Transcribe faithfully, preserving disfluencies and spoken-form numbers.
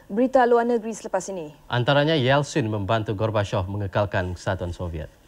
Berita luar negeri selepas ini. Antaranya Yeltsin membantu Gorbachev mengekalkan Kesatuan Soviet.